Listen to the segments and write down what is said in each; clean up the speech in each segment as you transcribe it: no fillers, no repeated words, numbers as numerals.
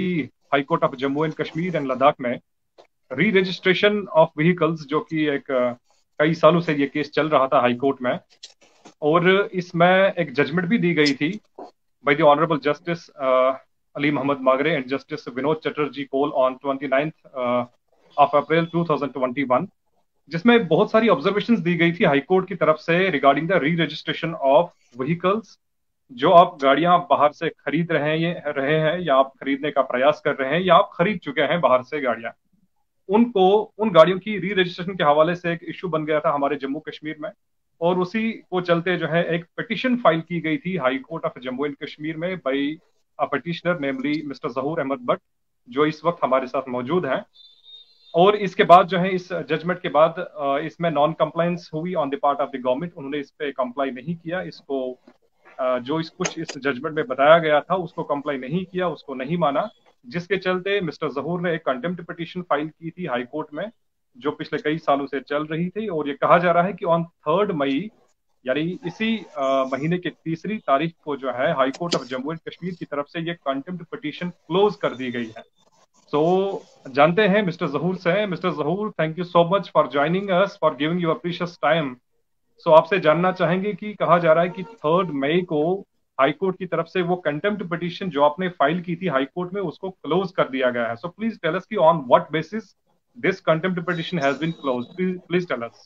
High court of Jammu and Kashmir and Ladakh में re registration of vehicles, जो कि एक कई सालों से ये केस चल रहा था हाई कोर्ट में, और इसमें एक जजमेंट भी दी गई थी by the honourable justice Ali Mohammad Magrey and justice Vinod Chatterji Koul on 29th of April 2021, जिसमें बहुत सारी ऑब्जर्वेशंस दी गई थी हाई कोर्ट की तरफ से regarding the re registration of vehicles. जो आप गाड़ियां बाहर से खरीद रहे हैं या आप खरीदने का प्रयास कर रहे हैं या आप खरीद चुके हैं बाहर से गाड़ियां, उन गाड़ियों की री रजिस्ट्रेशन के हवाले से एक इश्यू बन गया था हमारे जम्मू कश्मीर में, और उसी को चलते जो है एक पिटिशन फाइल की गई थी high court of Jammu and Kashmir में by a petitioner namely mister Zahoor Ahmad Butt, जो इस वक्त हमारे साथ मौजूद हैं। और इसके बाद जो है इस जजमेंट के बाद इसमें नॉन कंप्लायंस हुई on the part of the government. उन्होंने इस पे कंप्लाई नहीं किया, इसको जो कुछ इस जजमेंट में बताया गया था उसको कंप्लाई नहीं किया, उसको नहीं माना, जिसके चलते मिस्टर जहूर ने एक कंटेम्प्ट पिटीशन फाइल की थी हाई कोर्ट में, जो पिछले कई सालों से चल रही थी। और ये कहा जा रहा है कि ऑन 3 मई यानी इसी महीने की 3 तारीख को जो है high court of Jammu and Kashmir की तरफ से ये कंटेम्प्ट पिटीशन क्लोज कर दी गई है। तो जानते हैं मिस्टर जहूर से। Mister Zahoor, thank you so much for joining us, for giving your precious time. So आपसे जानना चाहेंगे कि कहा जा रहा है कि 3 मई को हाई कोर्ट की तरफ से वो कंटेम्प्ट पिटीशन जो आपने फाइल की थी हाई कोर्ट में उसको क्लोज कर दिया गया है। सो प्लीज टेल अस कि on what basis this contempt petition has been closed, please tell us.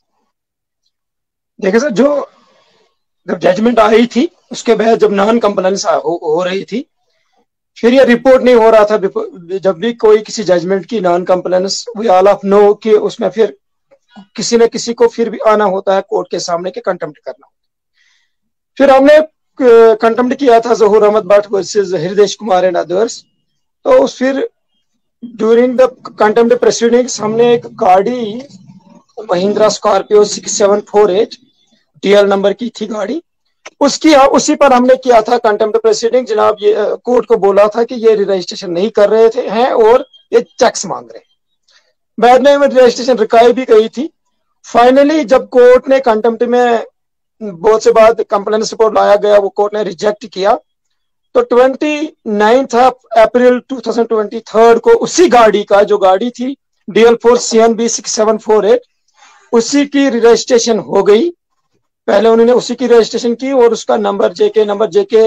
देखिए सर, जब जजमेंट आई थी उसके बाद जब नॉन कंप्लायंस हो रही थी, फिर ये रिपोर्ट नहीं हो रहा था। जब भी कोई किसी जजमेंट की non compliance we all of know कि उसमें फिर किसी न किसी को फिर भी आना होता है कोर्ट के सामने के कंटेम्प्ट करना। फिर हमने कंटेम्प्ट किया था जहूर अहमद भट्ट वर्सेस हृदय कुमार एंड अदर्स। तो फिर ड्यूरिंग द कंटेम्प्ट प्रोसीडिंग्स हमने एक गाड़ी महिंद्रा स्कॉर्पियो 6748 DL नंबर की थी गाड़ी, उसी पर हमने किया था कंटेम्प्ट प्रोसीडिंग। जनाब ये कोर्ट को बोला था कि ये रजिस्ट्रेशन नहीं कर रहे थे हैं और ये चेक्स मांग रहे। बाद में रजिस्ट्रेशन रिकाई भी गई थी। फाइनली जब कोर्ट ने कंटेम्प्ट में बहुत से बाद कंप्लेंट्स रिपोर्ट लाया गया, वो कोर्ट ने रिजेक्ट किया। तो 29 अप्रैल 2023 को उसी गाड़ी का, जो गाड़ी थी DL4 CNB 6748, उसी की रजिस्ट्रेशन हो गई। पहले उन्होंने उसी की रजिस्ट्रेशन की और उसका नंबर JK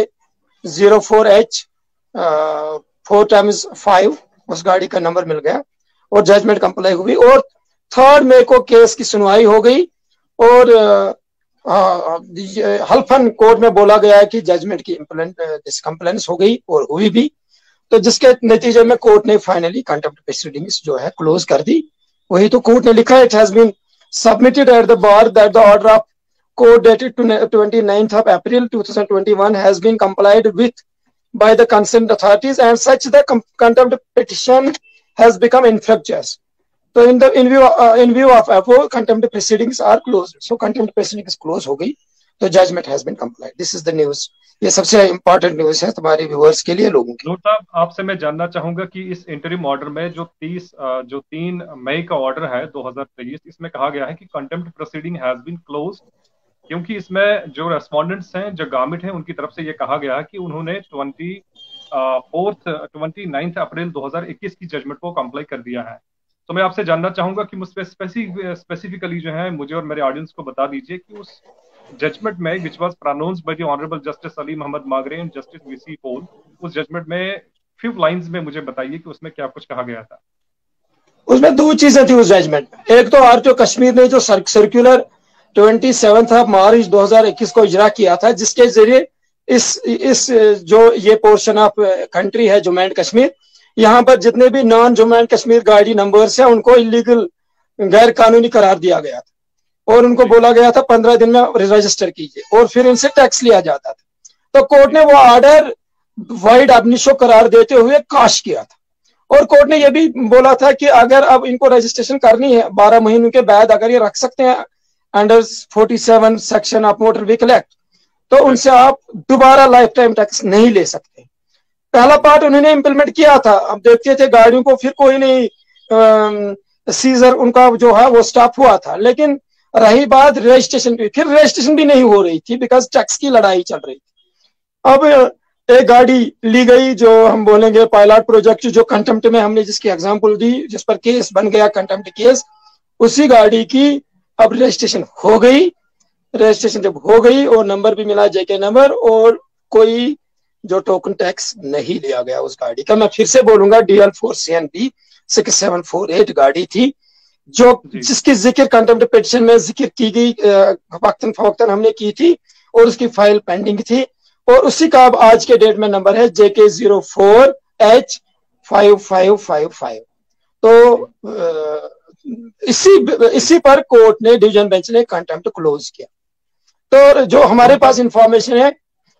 04H 4x5 उस गाड़ी का नंबर मिल गया और जजमेंट कंप्लाई हुई। और 3 मई को केस की सुनवाई हो गई और हल्फन कोर्ट में बोला गया है कि जजमेंट की कंप्लेंस हो गई और हुई भी। तो जिसके नतीजे में कोर्ट ने फाइनली कंटेम्प्ट प्रोसीडिंग्स जो है क्लोज कर दी। वही तो कोर्ट ने लिखा है, it has been submitted at the bar that the order of court dated to 29th of April 2021 has been complied with by the concerned authorities and such the contempt petition has become infructuous. So in view of above, contempt proceedings are closed. So contempt proceedings close हो गई, तो judgment has been complied. This is the news. ये सबसे important news है तुम्हारे viewers के लिए, लोगों के लिए। साहब, आपसे मैं जानना चाहूंगा कि इस इंटरिम ऑर्डर में जो 3 मई का ऑर्डर है 2023, इसमें कहा गया है कि contempt proceeding has been closed, क्योंकि इसमें जो रेस्पोंडेंट्स हैं, जो गार्मिट हैं, उनकी तरफ से ये कहा गया कि उन्होंने 29 अप्रैल 2021 की जजमेंट को कंप्लाई कर दिया है। तो मैं आपसे जानना चाहूंगा कि मुझ पे स्पेसिफिकली जो है मुझे और मेरे ऑडियंस को बता दीजिए कि उस जजमेंट में which was pronounced by the honourable justice Ali Mohammad Magrey and justice VC पोल, उस जजमेंट में फ्यू लाइंस में मुझे बताइए कि उसमें क्या कुछ कहा गया था। उसमें 2 चीजें थी उस जजमेंट में। एक तो RTO कश्मीर ने जो सर्कुलर 27 मार्च 2021 को इजरा किया था, जिसके जरिए इस जो ये पोर्शन ऑफ कंट्री है जम्मू एंड कश्मीर, यहाँ पर जितने भी नॉन जम्मू एंड कश्मीर गाड़ी नंबर्स हैं उनको इलीगल, गैर कानूनी करार दिया गया था और उनको बोला गया था 15 दिन में रजिस्टर कीजिए और फिर इनसे टैक्स लिया जाता था। तो कोर्ट ने वो ऑर्डर वाइड एबनिशो करार देते हुए काश किया था और कोर्ट ने यह भी बोला था कि अगर अब इनको रजिस्ट्रेशन करनी है 12 महीनों के बाद, अगर ये रख सकते हैं under 47 section of motor vehicle act, तो उनसे आप दोबारा लाइफ टाइम टैक्स नहीं ले सकते। पहला पार्ट उन्होंने इंप्लीमेंट किया था। अब देखते थे गाड़ियों को फिर कोई नहीं सीजर उनका जो है वो स्टॉप हुआ था। लेकिन रही बात रजिस्ट्रेशन की, फिर रजिस्ट्रेशन भी नहीं हो रही थी बिकॉज टैक्स की लड़ाई चल रही थी। अब एक गाड़ी ली गई जो हम बोलेंगे पायलट प्रोजेक्ट, जो कंटेम्प्ट में हमने जिसकी एग्जांपल दी, जिस पर केस बन गया कंटेम्प्ट केस, उसी गाड़ी की अब रजिस्ट्रेशन हो गई। रजिस्ट्रेशन जब हो गई और नंबर भी मिला जेके नंबर, और कोई जो टोकन टैक्स नहीं लिया गया उस गाड़ी का। मैं फिर से बोलूंगा DL4CNB 6748 गाड़ी थी, जो जिसकी जिक्र कंटेम्प्ट पिटीशन में जिक्र की गई, वक्तन फवक्तन हमने की थी, और उसकी फाइल पेंडिंग थी, और उसी का अब आज के डेट में नंबर है JK04H5555। तो इसी पर कोर्ट ने, डिवीजन बेंच ने कंटेम्प्ट क्लोज किया। तो जो हमारे पास इंफॉर्मेशन है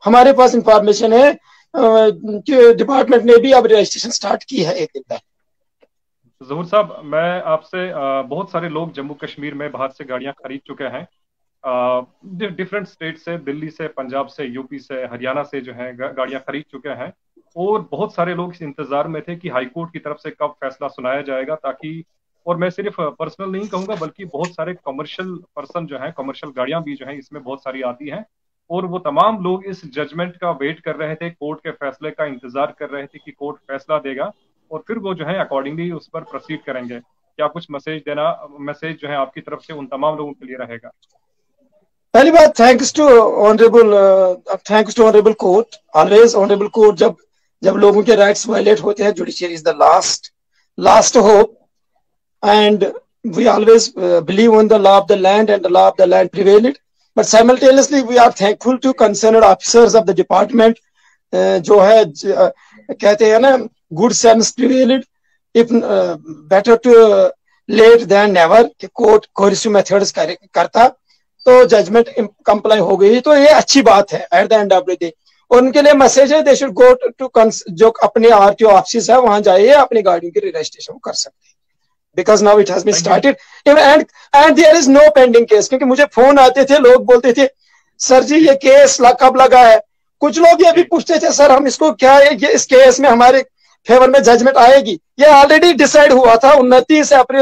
कि डिपार्टमेंट ने भी अब रजिस्ट्रेशन स्टार्ट की है एक दिन पहले। ज़हूर साहब, मैं आपसे, बहुत सारे लोग जम्मू कश्मीर में बाहर से गाड़ियां खरीद चुके हैं, डिफरेंट स्टेट से, दिल्ली से, पंजाब से, यूपी से, हरियाणा से जो है गाड़ियां खरीद चुके हैं, और बहुत सारे लोग इस इंतजार में थे कि हाईकोर्ट की तरफ से कब फैसला सुनाया जाएगा, ताकि, और मैं सिर्फ पर्सनल नहीं कहूंगा बल्कि बहुत सारे कमर्शियल पर्सन जो है, कमर्शियल गाड़ियां भी जो है इसमें बहुत सारी आती हैं, और वो तमाम लोग इस जजमेंट का वेट कर रहे थे, कोर्ट के फैसले का इंतजार कर रहे थे कि कोर्ट फैसला देगा और फिर वो जो है अकॉर्डिंगली उस पर प्रोसीड करेंगे। क्या कुछ मैसेज जो है आपकी तरफ से उन तमाम लोगों के लिए रहेगा? पहली बात, thanks to honourable court. Always honourable court, जब लोगों के राइट्स वायलेट होते हैं, judiciary is the last hope, and we always believe on the law of the land, and the law of the land prevailed. But simultaneously we are thankful to concerned officers of the department, जो है कहते हैं ना, good sense prevailed, if better too late than never, कि court coercive methods करता तो judgement comply हो गई, तो ये अच्छी बात है at the end of the day. और उनके लिए मैसेज है, दे शुड गो टू, जो अपने RTO ऑफिस है वहां जाइए, अपनी गाड़ियों की रजिस्ट्रेशन कर सकते हैं, because now it has been started, and there is no pending case. क्योंकि मुझे फोन आते थे, लोग बोलते थे सर जी ये केस कब लगा है। कुछ लोग ये भी पूछते थे सर हम इसको क्या है, ये इस केस में हमारे फेवर में जजमेंट आएगी। ये ऑलरेडी डिसाइड हुआ था 29 अप्रैल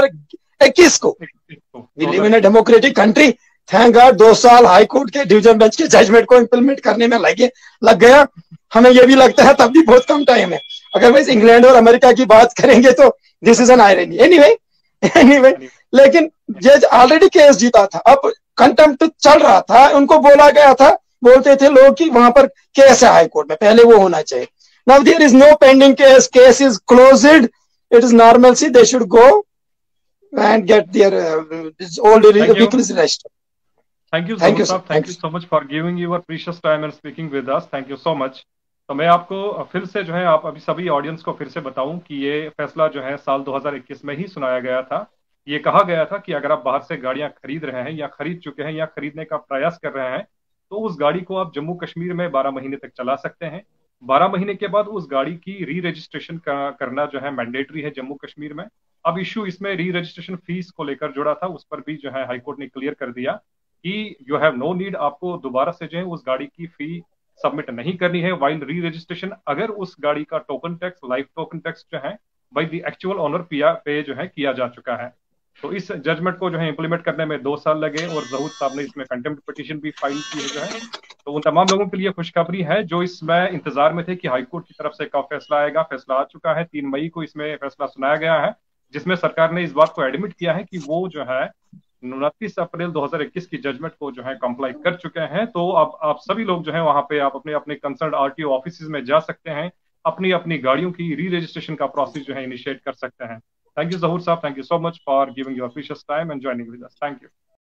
2021 को। We live in a democratic country. Thank God 2 साल हाई कोर्ट के डिवीजन बेंच के जजमेंट को इंप्लीमेंट करने में लग गया। हमें ये भी लगता है तब भी बहुत कम टाइम है। अगर वैसे इंग्लैंड और अमेरिका की बात करेंगे तो this is an irony. Anyway, लेकिन जज ऑलरेडी केस जीता था, अब कंटेम्प्ट चल रहा था, उनको बोला गया था, बोलते थे लोग कि वहां पर केस है हाई कोर्ट में, पहले वो होना चाहिए। Now there is no pending case is closed, it is normalcy, they should go and get their old vehicles registered. Thank you sir. Thank you so much for giving your precious time and speaking with us. Thank you so much. तो मैं आपको फिर से जो है, आप अभी सभी ऑडियंस को फिर से बताऊं कि ये फैसला जो है साल 2021 में ही सुनाया गया था। ये कहा गया था कि अगर आप बाहर से गाड़ियां खरीद रहे हैं या खरीद चुके हैं या खरीदने का प्रयास कर रहे हैं, तो उस गाड़ी को आप जम्मू कश्मीर में 12 महीने तक चला सकते हैं। 12 महीने के बाद उस गाड़ी की री रजिस्ट्रेशन करना जो है मैंडेटरी है जम्मू कश्मीर में। अब इश्यू इसमें री रजिस्ट्रेशन फीस को लेकर जुड़ा था, उस पर भी जो है हाईकोर्ट ने क्लियर कर दिया कि यू हैव नो नीड, आपको दोबारा से जो है उस गाड़ी की फी सबमिट नहीं करनी है वाइल री रजिस्ट्रेशन, अगर उस गाड़ी का token tax, life token tax जो है बाई द एक्चुअल ओनर पे जो है किया जा चुका है। तो इस जजमेंट को जो है इंप्लीमेंट करने में 2 साल लगे और ज़हूर साहब ने इसमें कंटेम्प्ट पिटीशन भी फाइल की है जो है। तो उन तमाम लोगों के लिए खुशखबरी है जो इसमें इंतजार में थे कि हाईकोर्ट की तरफ से कब फैसला आएगा। फैसला आ चुका है, 3 मई को इसमें फैसला सुनाया गया है, जिसमें सरकार ने इस बात को एडमिट किया है कि वो जो है 29 अप्रैल 2021 की जजमेंट को जो है कंप्लाई कर चुके हैं। तो अब आप सभी लोग जो है वहां पे आप अपने अपने कंसर्न RTO ऑफिस में जा सकते हैं, अपनी अपनी गाड़ियों की री रजिस्ट्रेशन का प्रोसेस जो है इनिशिएट कर सकते हैं। थैंक यू ज़हूर साहब, thank you so much for giving your precious time and joining with us. Thank you.